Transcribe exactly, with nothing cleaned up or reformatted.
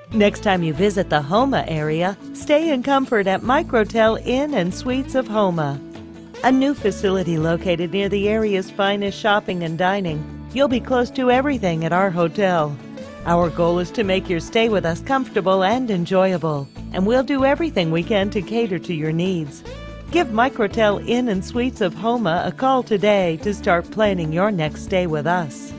Next time you visit the Houma area, stay in comfort at Microtel Inn and Suites of Houma, a new facility located near the area's finest shopping and dining. You'll be close to everything at our hotel. Our goal is to make your stay with us comfortable and enjoyable, and we'll do everything we can to cater to your needs. Give Microtel Inn and Suites of Houma a call today to start planning your next stay with us.